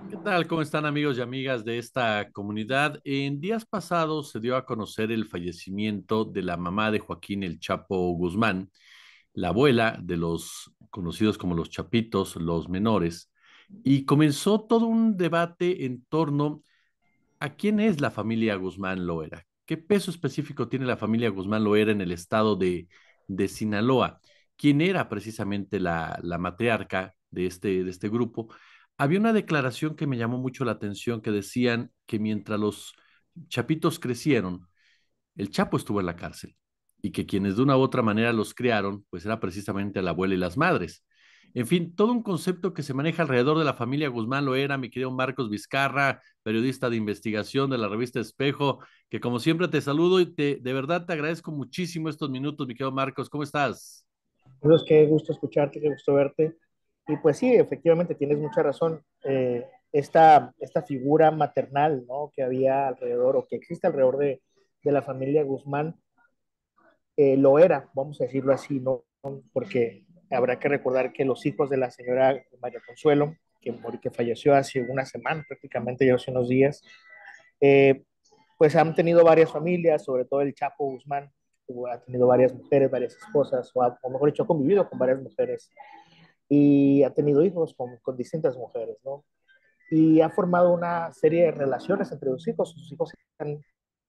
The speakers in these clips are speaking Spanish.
¿Qué tal? ¿Cómo están amigos y amigas de esta comunidad? En días pasados se dio a conocer el fallecimiento de la mamá de Joaquín El Chapo Guzmán, la abuela de los conocidos como los Chapitos, los menores, y comenzó todo un debate en torno a quién es la familia Guzmán Loera. ¿Qué peso específico tiene la familia Guzmán Loera en el estado de Sinaloa? ¿Quién era precisamente la matriarca de este grupo? Había una declaración que me llamó mucho la atención que decían que mientras los chapitos crecieron, el Chapo estuvo en la cárcel y que quienes de una u otra manera los criaron, pues era precisamente la abuela y las madres. En fin, todo un concepto que se maneja alrededor de la familia Guzmán Loera, mi querido Marcos Vizcarra, periodista de investigación de la revista Espejo, que como siempre te saludo y de verdad te agradezco muchísimo estos minutos, mi querido Marcos. ¿Cómo estás? Carlos, qué gusto escucharte, qué gusto verte. Y pues sí, efectivamente tienes mucha razón. Esta figura maternal, ¿no? Que había alrededor o que existe alrededor de la familia Guzmán, lo era, vamos a decirlo así, ¿no? Porque habrá que recordar que los hijos de la señora María Consuelo, que falleció hace una semana, prácticamente ya hace unos días, eh, pues han tenido varias familias, sobre todo el Chapo Guzmán, que ha tenido varias mujeres, varias esposas, o mejor dicho, ha convivido con varias mujeres y ha tenido hijos con distintas mujeres, ¿no? Y ha formado una serie de relaciones entre sus hijos han,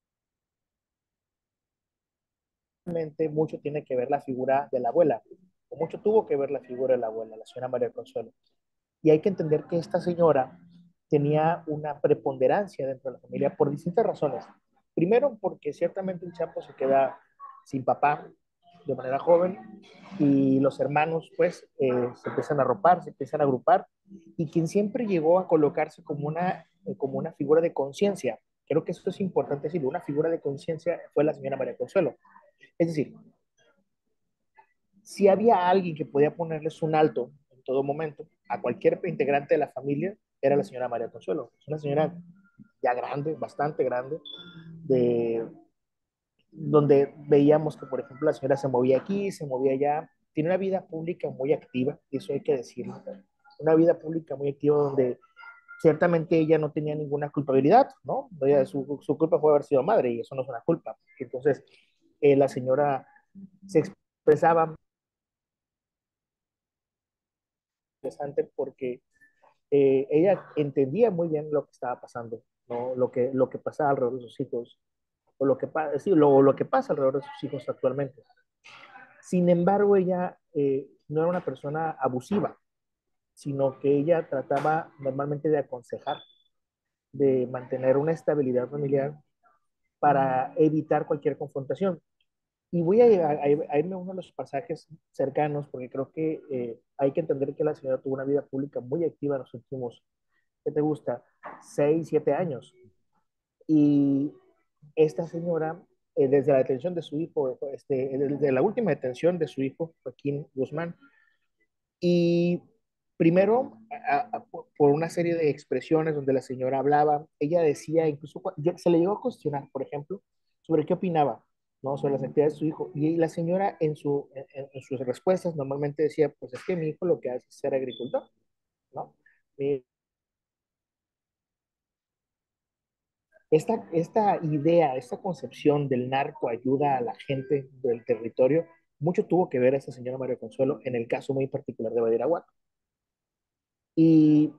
realmente mucho tiene que ver la figura de la abuela, o mucho tuvo que ver la figura de la abuela, la señora María Consuelo. Y hay que entender que esta señora tenía una preponderancia dentro de la familia por distintas razones. Primero, porque ciertamente el Chapo se queda sin papá de manera joven y los hermanos pues se empiezan a ropar, se empiezan a agrupar y quien siempre llegó a colocarse como una figura de conciencia, creo que eso es importante decirlo, una figura de conciencia fue la señora María Consuelo. Es decir, si había alguien que podía ponerles un alto en todo momento a cualquier integrante de la familia, era la señora María Consuelo. Es una señora ya grande, bastante grande, de, donde veíamos que, por ejemplo, la señora se movía aquí, se movía allá. Tiene una vida pública muy activa, y eso hay que decirlo. Una vida pública muy activa donde ciertamente ella no tenía ninguna culpabilidad, ¿no? Su culpa fue haber sido madre y eso no es una culpa. Entonces, la señora se expresaba interesante porque ella entendía muy bien lo que estaba pasando, ¿no? Lo que pasaba alrededor de sus hijos, o sí, lo que pasa alrededor de sus hijos actualmente. Sin embargo, ella no era una persona abusiva, sino que ella trataba normalmente de aconsejar, de mantener una estabilidad familiar para evitar cualquier confrontación. Y voy a irme a uno de los pasajes cercanos, porque creo que hay que entender que la señora tuvo una vida pública muy activa en los últimos, ¿qué te gusta? 6, 7 años. Y esta señora, desde la detención de su hijo, desde la última detención de su hijo, Joaquín Guzmán, y primero, por una serie de expresiones donde la señora hablaba, ella decía, incluso se le llegó a cuestionar, por ejemplo, sobre qué opinaba, ¿no? Sobre las actividades de su hijo. Y la señora en sus respuestas normalmente decía, pues es que mi hijo lo que hace es ser agricultor, ¿no? Esta idea, esta concepción del narco ayuda a la gente del territorio, mucho tuvo que ver esa señora María Consuelo en el caso muy particular de Badiraguato. Y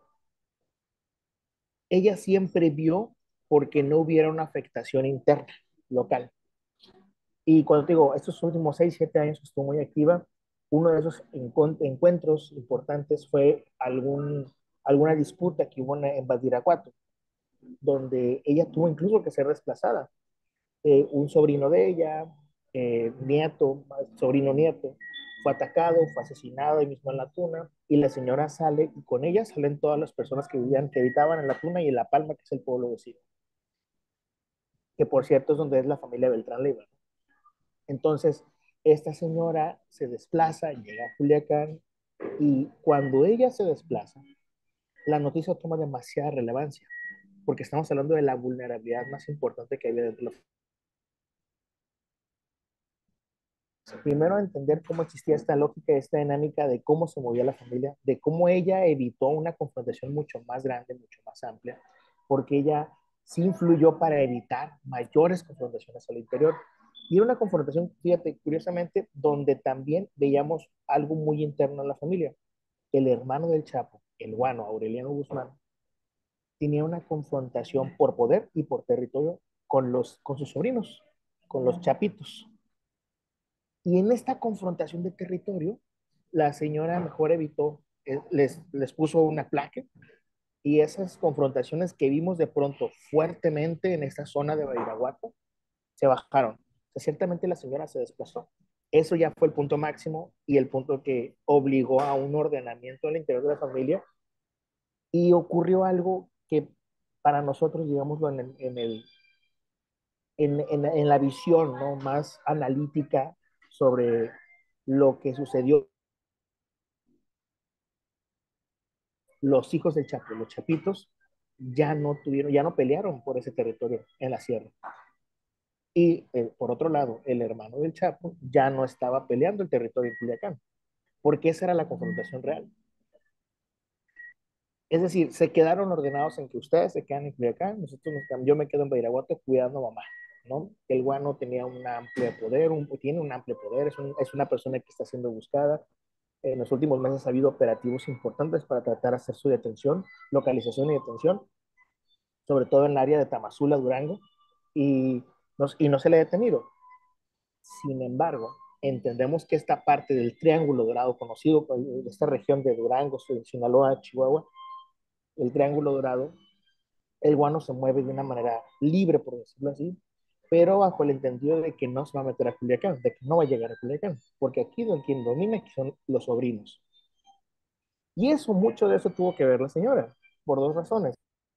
ella siempre vio porque no hubiera una afectación interna local. Y cuando te digo, estos últimos 6, 7 años que estuvo muy activa, uno de esos encuentros importantes fue alguna disputa que hubo en Badiraguato, donde ella tuvo incluso que ser desplazada. Un sobrino de ella, nieto, sobrino nieto, fue atacado, fue asesinado ahí mismo en la tuna, y la señora sale, y con ella salen todas las personas que vivían, que habitaban en la tuna y en La Palma, que es el pueblo vecino, que por cierto es donde es la familia Beltrán Leiva. Entonces, esta señora se desplaza, llega a Culiacán, y cuando ella se desplaza, la noticia toma demasiada relevancia, porque estamos hablando de la vulnerabilidad más importante que había dentro de la Primero entender cómo existía esta lógica, esta dinámica de cómo se movía la familia, de cómo ella evitó una confrontación mucho más grande, mucho más amplia, porque ella sí influyó para evitar mayores confrontaciones al interior. Y era una confrontación, fíjate, curiosamente, donde también veíamos algo muy interno en la familia. El hermano del Chapo, el guano Aureliano Guzmán, tenía una confrontación por poder y por territorio con sus sobrinos, con los chapitos. Y en esta confrontación de territorio, la señora mejor evitó, les puso una placa y esas confrontaciones que vimos de pronto fuertemente en esta zona de Badiraguato se bajaron. O sea, ciertamente la señora se desplazó. Eso ya fue el punto máximo y el punto que obligó a un ordenamiento al interior de la familia y ocurrió algo que para nosotros, digámoslo, en la visión, ¿no?, más analítica sobre lo que sucedió. Los hijos del Chapo, los chapitos, ya no pelearon por ese territorio en la sierra. Y por otro lado, el hermano del Chapo ya no estaba peleando el territorio en Culiacán, porque esa era la confrontación real. Es decir, se quedaron ordenados en que ustedes se quedan en Culiacán, yo me quedo en Badiraguato cuidando a mamá, ¿no? El guano tenía un amplio poder, tiene un amplio poder, es una persona que está siendo buscada. En los últimos meses ha habido operativos importantes para tratar de hacer su detención, localización y detención, sobre todo en el área de Tamazula, Durango, y no se le ha detenido. Sin embargo, entendemos que esta parte del Triángulo Dorado, conocido por esta región de Durango, Sinaloa, Chihuahua, el Triángulo Dorado, el guano se mueve de una manera libre, por decirlo así, pero bajo el entendido de que no se va a meter a Culiacán, de que no va a llegar a Culiacán, porque aquí quien domina aquí son los sobrinos. Y eso, mucho de eso tuvo que ver la señora, por dos razones.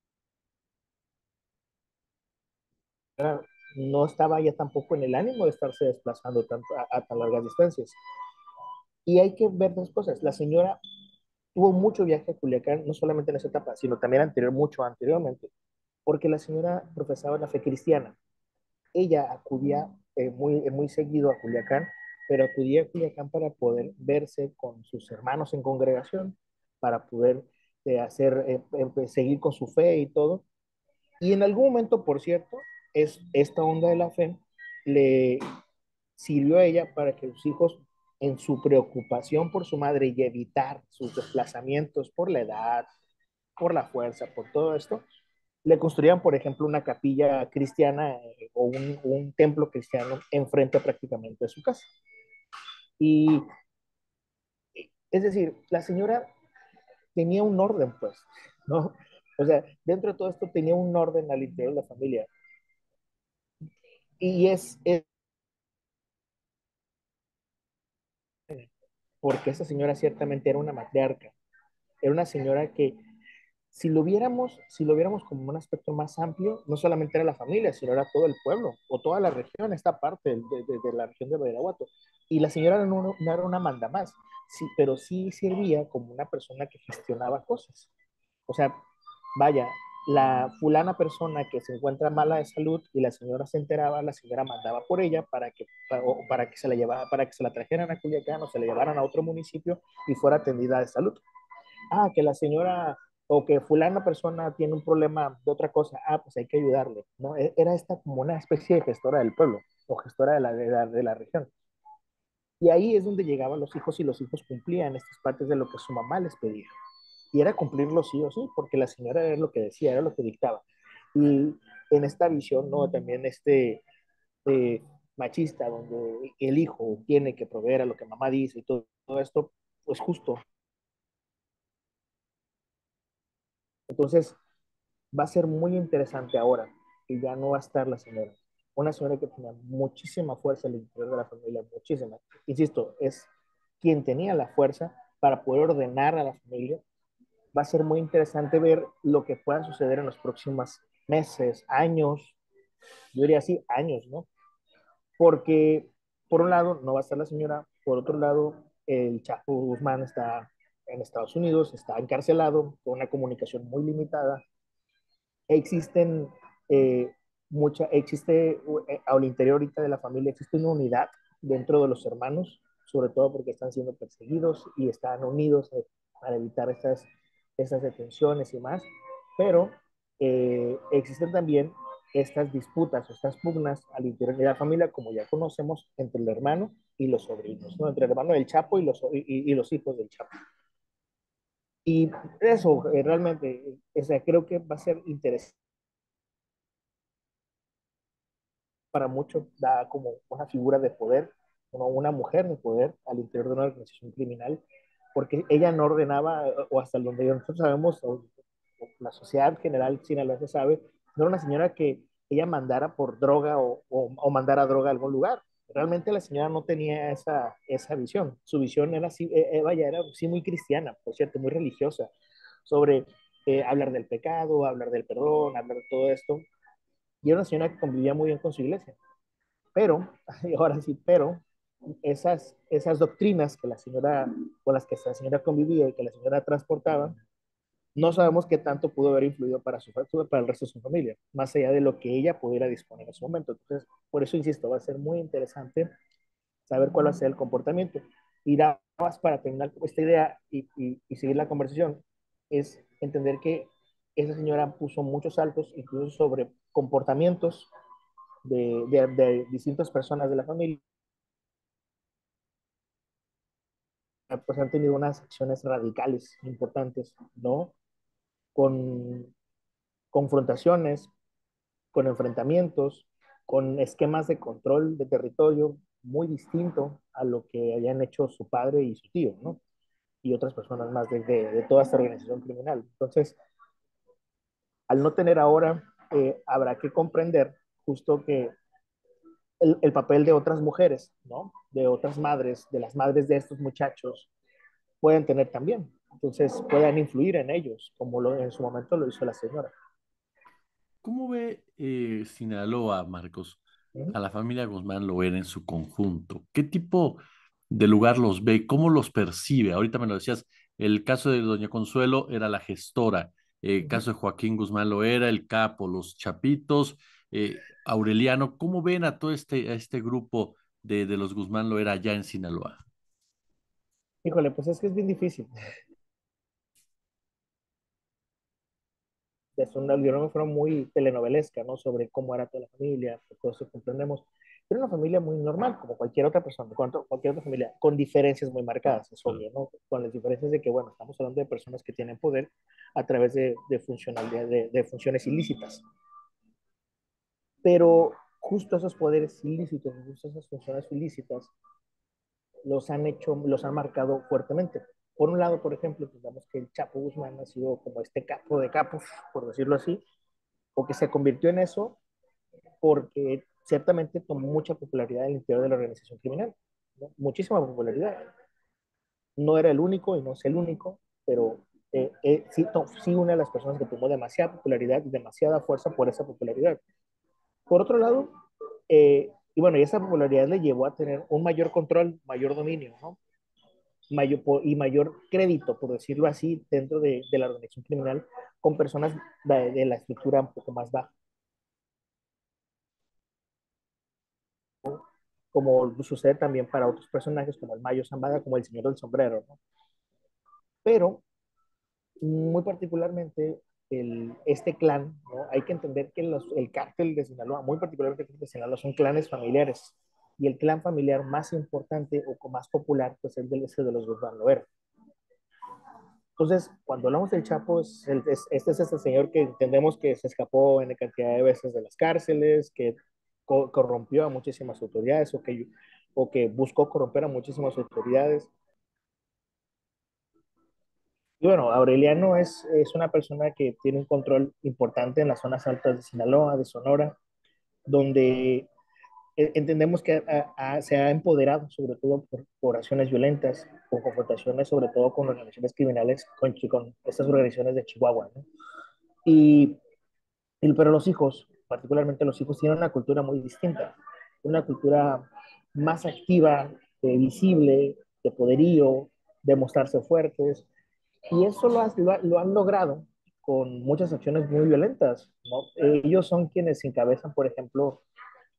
No estaba ya tampoco en el ánimo de estarse desplazando tanto a tan largas distancias. Y hay que ver dos cosas. La señora tuvo mucho viaje a Culiacán, no solamente en esa etapa, sino también mucho anteriormente, porque la señora profesaba la fe cristiana. Ella acudía muy seguido a Culiacán, pero acudía a Culiacán para poder verse con sus hermanos en congregación, para poder seguir con su fe y todo. Y en algún momento, por cierto, esta onda de la fe le sirvió a ella para que sus hijos, en su preocupación por su madre y evitar sus desplazamientos por la edad, por la fuerza, por todo esto, le construían, por ejemplo, una capilla cristiana o un templo cristiano enfrente prácticamente de su casa. Y es decir, la señora tenía un orden, pues, ¿no? O sea, dentro de todo esto tenía un orden al interior de la familia. Y es porque esa señora ciertamente era una matriarca, era una señora que si lo viéramos como un aspecto más amplio, no solamente era la familia, sino era todo el pueblo o toda la región, esta parte de la región de Badiraguato. Y la señora no era una manda más, sí, pero sí servía como una persona que gestionaba cosas. O sea, vaya, la fulana persona que se encuentra mala de salud y la señora se enteraba, la señora mandaba por ella para que se la llevara, para que se la trajeran a Culiacán o se la llevaran a otro municipio y fuera atendida de salud. Que la señora o que fulana persona tiene un problema de otra cosa, pues hay que ayudarle, ¿no? Era esta como una especie de gestora del pueblo o gestora de la región. Y ahí es donde llegaban los hijos y los hijos cumplían estas partes de lo que su mamá les pedía. Y era cumplirlo sí o sí, porque la señora era lo que decía, era lo que dictaba. Y en esta visión, ¿no? También eh, machista, donde el hijo tiene que proveer a lo que mamá dice y todo esto, pues justo. Entonces, va a ser muy interesante ahora que ya no va a estar la señora. Una señora que tenía muchísima fuerza al interior de la familia, muchísima. Insisto, es quien tenía la fuerza para poder ordenar a la familia. Va a ser muy interesante ver lo que pueda suceder en los próximos meses, años, yo diría así, años, ¿no? Porque por un lado no va a estar la señora, por otro lado el Chapo Guzmán está en Estados Unidos, está encarcelado, con una comunicación muy limitada, existen existe al interior ahorita de la familia existe una unidad dentro de los hermanos, sobre todo porque están siendo perseguidos y están unidos para evitar estas detenciones y más, pero existen también estas disputas o estas pugnas al interior de la familia, como ya conocemos, entre el hermano y los sobrinos, ¿no? Entre el hermano del Chapo y los hijos del Chapo. Y eso realmente, o sea, creo que va a ser interesante para muchos, da como una figura de poder, como una mujer de poder al interior de una organización criminal, porque ella no ordenaba, o hasta donde nosotros sabemos, o la sociedad general sinaloense sabe, no era una señora que ella mandara por droga o mandara droga a algún lugar. Realmente la señora no tenía esa visión. Su visión era así, vaya, era sí muy cristiana, por cierto, muy religiosa, sobre hablar del pecado, hablar del perdón, hablar de todo esto. Y era una señora que convivía muy bien con su iglesia. Pero, ahora sí, pero esas doctrinas que la señora, con las que la señora convivía y que la señora transportaba, no sabemos qué tanto pudo haber influido para el resto de su familia, más allá de lo que ella pudiera disponer en su momento. Entonces, por eso insisto, va a ser muy interesante saber cuál va a ser el comportamiento. Y nada más para terminar con esta idea y seguir la conversación, es entender que esa señora puso muchos saltos, incluso sobre comportamientos de distintas personas de la familia, pues han tenido unas acciones radicales importantes, ¿no? Con confrontaciones, con enfrentamientos, con esquemas de control de territorio muy distinto a lo que habían hecho su padre y su tío, ¿no? Y otras personas más de toda esta organización criminal. Entonces, al no tener ahora, habrá que comprender justo que el papel de otras mujeres, ¿no? De otras madres, de las madres de estos muchachos, pueden tener también. Entonces, puedan influir en ellos, como en su momento lo hizo la señora. ¿Cómo ve Sinaloa, Marcos, ¿Mm? a la familia Guzmán Loera en su conjunto? ¿Qué tipo de lugar los ve? ¿Cómo los percibe? Ahorita me lo decías, el caso de Doña Consuelo era la gestora, el ¿Mm? caso de Joaquín Guzmán Loera, el capo, los Chapitos, Aureliano, ¿cómo ven a todo este grupo de los Guzmán Loera allá en Sinaloa? Híjole, pues es que es bien difícil. Es una, yo no fueron muy telenovelesca, ¿no? Sobre cómo era toda la familia, todo eso comprendemos. Era una familia muy normal, como cualquier otra persona, cualquier otra familia, con diferencias muy marcadas, es Claro. obvio, ¿no? Con las diferencias de que, bueno, estamos hablando de personas que tienen poder a través de funciones ilícitas. Pero justo esos poderes ilícitos, justo esas funciones ilícitas, los han marcado fuertemente. Por un lado, por ejemplo, digamos que el Chapo Guzmán ha sido como este capo de capos, por decirlo así, o que se convirtió en eso porque ciertamente tomó mucha popularidad en el interior de la organización criminal, ¿no? Muchísima popularidad. No era el único y no es el único, pero sí, sí una de las personas que tomó demasiada popularidad y demasiada fuerza por esa popularidad. Por otro lado, y bueno, y esa popularidad le llevó a tener un mayor control, mayor dominio, ¿no? Y mayor crédito, por decirlo así, dentro de la organización criminal con personas de la estructura un poco más baja, como sucede también para otros personajes como el Mayo Zambada, como el Señor del Sombrero, ¿no? Pero muy particularmente este clan, ¿no? Hay que entender que el cártel de Sinaloa, muy particularmente el cártel de Sinaloa, son clanes familiares. Y el clan familiar más importante o más popular, pues es el de los Guzmán Loera. Entonces, cuando hablamos del Chapo, este es este señor que entendemos que se escapó en cantidad de veces de las cárceles, que corrompió a muchísimas autoridades o que buscó corromper a muchísimas autoridades. Y bueno, Aureliano es una persona que tiene un control importante en las zonas altas de Sinaloa, de Sonora, donde entendemos que se ha empoderado sobre todo por acciones violentas, por confrontaciones sobre todo con organizaciones criminales, con estas organizaciones de Chihuahua, ¿no? Y, pero los hijos, particularmente los hijos, tienen una cultura muy distinta, una cultura más activa, visible, de poderío, de mostrarse fuertes, y eso lo han logrado con muchas acciones muy violentas, ¿no? Ellos son quienes encabezan, por ejemplo,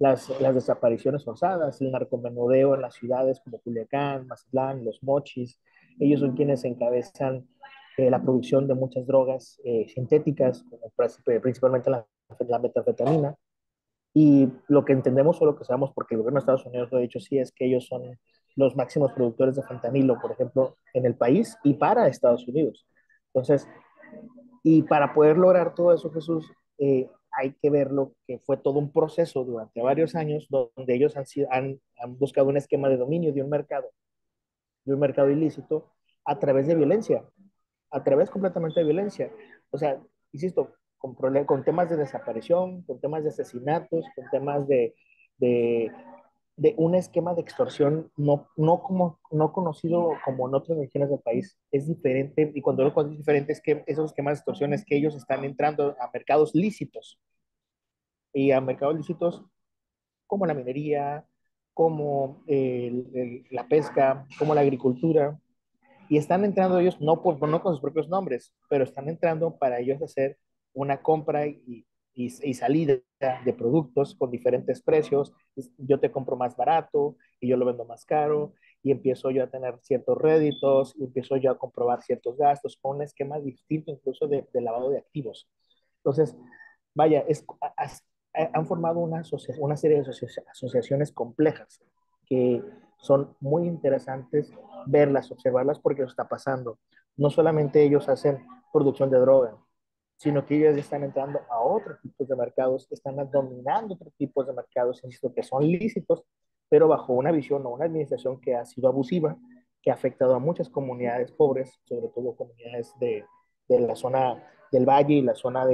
las desapariciones forzadas, el narcomenudeo en las ciudades como Culiacán, Mazatlán, Los Mochis. Ellos son quienes encabezan la producción de muchas drogas sintéticas, como principalmente la metanfetamina. Y lo que entendemos o lo que sabemos, porque el gobierno de Estados Unidos lo ha dicho, sí, es que ellos son los máximos productores de fentanilo, por ejemplo, en el país y para Estados Unidos. Entonces, y para poder lograr todo eso, Jesús, hay que verlo que fue todo un proceso durante varios años donde ellos han buscado un esquema de dominio de un mercado ilícito a través de violencia, a través completamente de violencia. O sea, insisto, con temas de desaparición, con temas de asesinatos, con temas de, de un esquema de extorsión no conocido como en otras regiones del país. Es diferente, y cuando lo es diferente es que esos esquemas de extorsión es que ellos están entrando a mercados lícitos, y a mercados lícitos como la minería, como la pesca, como la agricultura, y están entrando ellos no con sus propios nombres, pero están entrando para ellos hacer una compra y salida de productos con diferentes precios. Yo te compro más barato y yo lo vendo más caro, y empiezo yo a tener ciertos réditos y empiezo yo a comprobar ciertos gastos con un esquema distinto incluso de lavado de activos. Entonces, vaya, han formado una serie de asociaciones complejas que son muy interesantes verlas, observarlas, porque lo está pasando. No solamente ellos hacen producción de droga, sino que ellos están entrando a otros tipos de mercados, están dominando otros tipos de mercados, insisto, que son lícitos, pero bajo una visión o una administración que ha sido abusiva, que ha afectado a muchas comunidades pobres, sobre todo comunidades de la zona del valle y la zona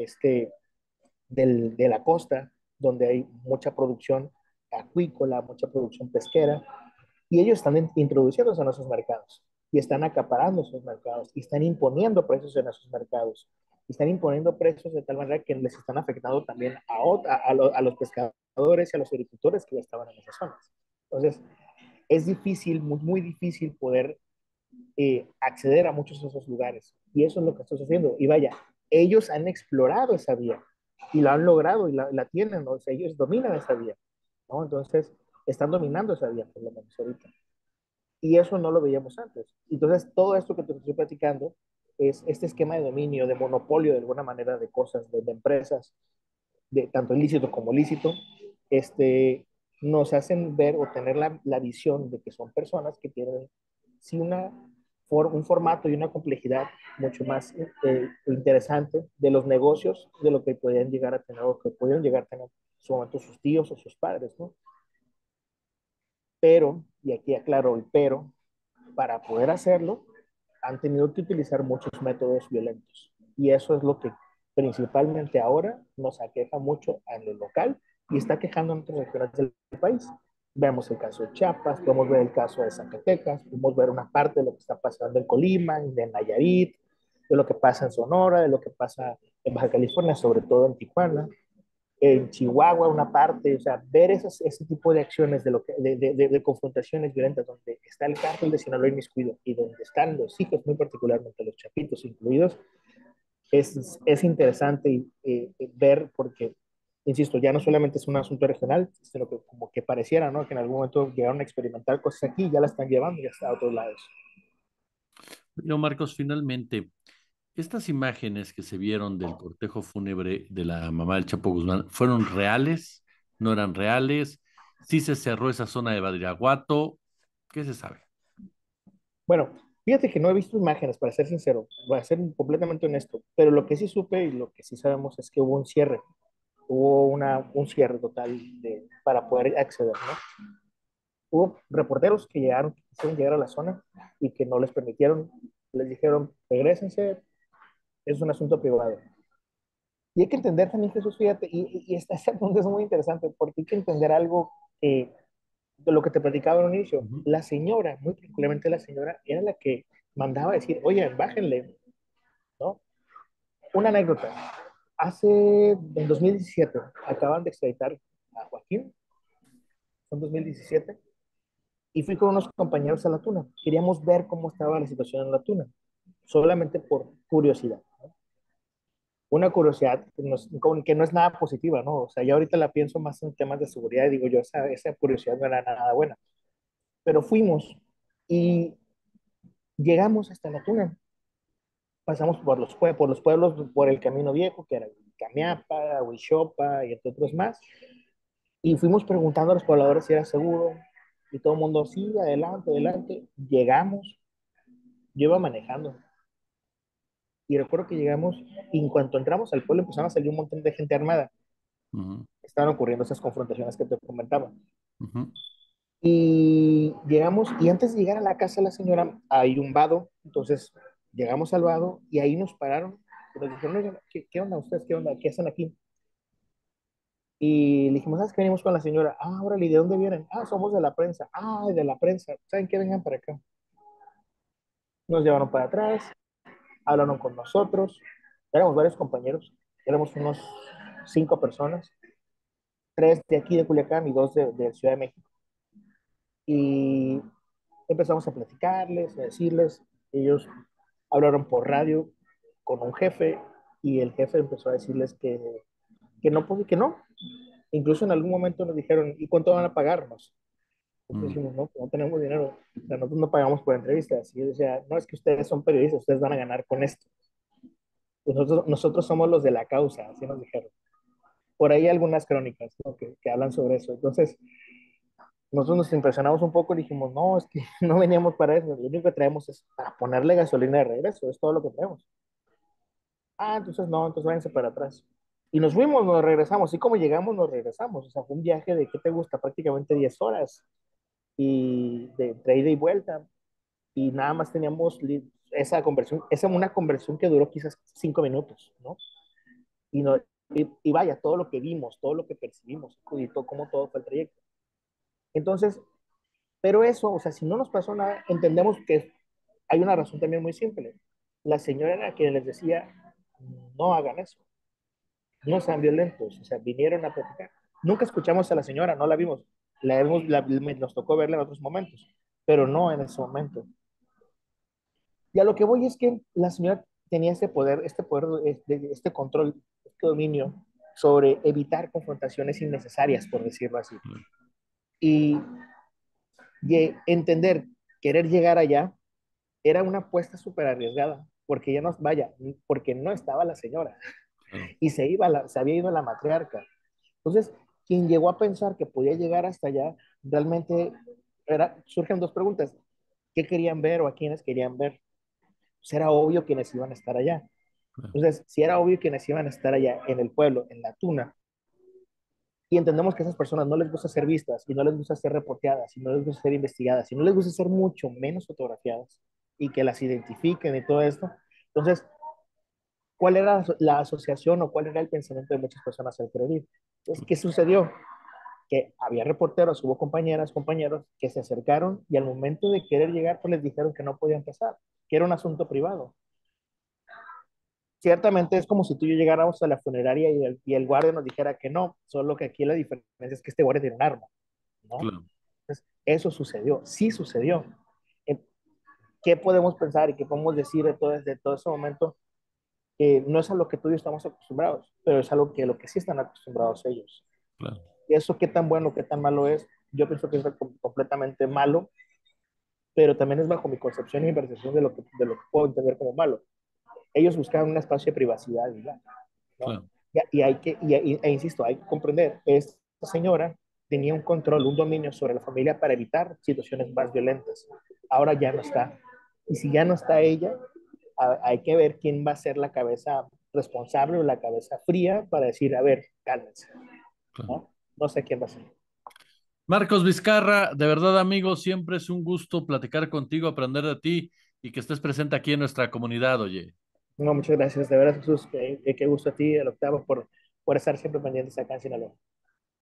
de la costa, donde hay mucha producción acuícola, mucha producción pesquera, y ellos están introduciéndose en esos mercados y están acaparando esos mercados y están imponiendo precios en esos mercados. Y están imponiendo precios de tal manera que les están afectando también a los pescadores y a los agricultores que ya estaban en esas zonas. Entonces, es difícil, muy difícil poder acceder a muchos de esos lugares. Y eso es lo que estamos haciendo. Y vaya, ellos han explorado esa vía y la han logrado y la tienen, ¿no? O sea, ellos dominan esa vía, ¿no? Entonces, están dominando esa vía, por lo menos ahorita. Y eso no lo veíamos antes. Entonces, todo esto que te estoy platicando es este esquema de dominio, de monopolio de alguna manera de cosas, de empresas, de tanto ilícito como lícito, este, nos hacen ver o tener la visión de que son personas que tienen sí un formato y una complejidad mucho más interesante de los negocios de lo que podían llegar a tener o que pudieron llegar a tener en su momento sus tíos o sus padres, ¿no? Pero, y aquí aclaro el pero, para poder hacerlo, han tenido que utilizar muchos métodos violentos. Y eso es lo que principalmente ahora nos aqueja mucho en el local y está quejando en otras regiones del país. Vemos el caso de Chiapas, podemos ver el caso de Zacatecas, podemos ver una parte de lo que está pasando en Colima, de Nayarit, de lo que pasa en Sonora, de lo que pasa en Baja California, sobre todo en Tijuana, en Chihuahua una parte, o sea, ver ese tipo de acciones de confrontaciones violentas donde está el cártel de Sinaloa inmiscuido y donde están los hijos, muy particularmente los chapitos incluidos, es interesante ver porque, insisto, ya no solamente es un asunto regional, sino que como que pareciera, ¿no? Que en algún momento llegaron a experimentar cosas aquí y ya la están llevando ya está a otros lados. Bueno, Marcos, finalmente, estas imágenes que se vieron del cortejo fúnebre de la mamá del Chapo Guzmán, ¿fueron reales? ¿No eran reales? ¿Sí se cerró esa zona de Badiraguato? ¿Qué se sabe? Bueno, fíjate que no he visto imágenes, para ser sincero, voy a ser completamente honesto, pero lo que sí supe y lo que sí sabemos es que hubo un cierre, un cierre total para poder acceder, ¿no? Hubo reporteros que llegaron, que quisieron llegar a la zona y que no les permitieron, les dijeron, regresense, es un asunto privado. Y hay que entender también, Jesús, fíjate, este punto es muy interesante, porque hay que entender algo de lo que te platicaba al inicio. Ujú. La señora, muy particularmente la señora, era la que mandaba a decir, oye, bájenle, ¿no? Una anécdota. En 2017, acaban de extraditar a Joaquín, fue en 2017, y fui con unos compañeros a la tuna. Queríamos ver cómo estaba la situación en la tuna, solamente por curiosidad, ¿no? una curiosidad que no es nada positiva, ¿no? O sea, yo ahorita la pienso más en temas de seguridad y digo yo, esa curiosidad no era nada buena. Pero fuimos y llegamos hasta la tuna. Pasamos por los pueblos, por el Camino Viejo, que era Camiapa, Huichopa y entre otros más. Y fuimos preguntando a los pobladores si era seguro. Y todo el mundo, sí, adelante, adelante. Llegamos, yo iba manejando. Y recuerdo que llegamos, y en cuanto entramos al pueblo empezaron a salir un montón de gente armada. Ujú, Estaban ocurriendo esas confrontaciones que te comentaba. ujú, Y llegamos, y antes de llegar a la casa de la señora, hay un vado. Entonces llegamos al vado y ahí nos pararon. Y nos dijeron, oigan, ¿qué onda ustedes? ¿Qué onda? ¿Qué hacen aquí? Y le dijimos, ¿sabes qué venimos con la señora? Ah, órale, ¿y de dónde vienen? Ah, somos de la prensa. Ah, de la prensa. ¿Saben qué? Vengan para acá. Nos llevaron para atrás, hablaron con nosotros. Éramos varios compañeros, éramos unos 5 personas, tres de aquí de Culiacán y dos de Ciudad de México. Y empezamos a platicarles, a decirles, ellos hablaron por radio con un jefe y el jefe empezó a decirles que no, que no. Incluso en algún momento nos dijeron, ¿y cuánto van a pagarnos? Nosotros ujú, dijimos, no, no tenemos dinero, o sea, nosotros no pagamos por entrevistas. Y yo decía, no, es que ustedes son periodistas, ustedes van a ganar con esto. Nosotros somos los de la causa, así nos dijeron. Por ahí hay algunas crónicas, ¿no? que hablan sobre eso. Entonces, nosotros nos impresionamos un poco y dijimos, no, es que no veníamos para eso, lo único que traemos es para ponerle gasolina de regreso, es todo lo que traemos. Ah, entonces no, entonces váyanse para atrás. Y nos fuimos, nos regresamos, y como llegamos, nos regresamos. O sea, fue un viaje de, ¿qué te gusta? Prácticamente 10 horas y de ida y vuelta. Y nada más teníamos esa conversión, esa una conversión que duró quizás 5 minutos, ¿no? Y, no, y vaya, todo lo que vimos, todo lo que percibimos, y todo, cómo todo fue el trayecto. Entonces, pero eso, o sea, si no nos pasó nada, entendemos que hay una razón también muy simple. La señora era quien les decía, no hagan eso, no sean violentos, o sea, vinieron a platicar. Nunca escuchamos a la señora, no la vimos, nos tocó verla en otros momentos, pero no en ese momento. Y a lo que voy es que la señora tenía este poder, este control, este dominio sobre evitar confrontaciones innecesarias, por decirlo así. claro, Y, y entender, querer llegar allá, era una apuesta súper arriesgada, porque ya no, vaya, porque no estaba la señora claro. y se había ido la matriarca. Entonces, quien llegó a pensar que podía llegar hasta allá, realmente surgen dos preguntas. ¿Qué querían ver o a quiénes querían ver? Pues era obvio quiénes iban a estar allá. Claro. Entonces, si era obvio quiénes iban a estar allá en el pueblo, en la tuna, y entendemos que a esas personas no les gusta ser vistas, y no les gusta ser reporteadas, y no les gusta ser investigadas, y no les gusta ser mucho menos fotografiadas, y que las identifiquen y todo esto, entonces, ¿cuál era la asociación o cuál era el pensamiento de muchas personas al querer ir? Entonces, ¿qué sucedió? Que había reporteros, hubo compañeras, compañeros que se acercaron y al momento de querer llegar, pues les dijeron que no podían pasar, que era un asunto privado. Ciertamente es como si tú y yo llegáramos a la funeraria y el guardia nos dijera que no, solo que aquí la diferencia es que este guardia tiene un arma, ¿no? Claro. Entonces, eso sucedió, sí sucedió. Eh, ¿Qué podemos pensar y qué podemos decir de todo ese momento? Que no es a lo que tú y yo estamos acostumbrados, pero es algo que lo que sí están acostumbrados ellos. Claro. Y eso qué tan bueno, qué tan malo es, yo pienso que es completamente malo, pero también es bajo mi concepción y mi percepción de lo que puedo entender como malo. Ellos buscaban un espacio de privacidad, ¿no? Claro. E insisto, hay que comprender, esta señora tenía un control, un dominio sobre la familia para evitar situaciones más violentas. Ahora ya no está. Y si ya no está ella, hay que ver quién va a ser la cabeza responsable o la cabeza fría para decir, a ver, cálmense, Claro. ¿no? No sé quién va a ser. Marcos Vizcarra, de verdad, amigo, siempre es un gusto platicar contigo, aprender de ti y que estés presente aquí en nuestra comunidad, oye. No, muchas gracias, de verdad, Jesús, qué gusto a ti, el octavo, por estar siempre pendientes acá en Sinaloa.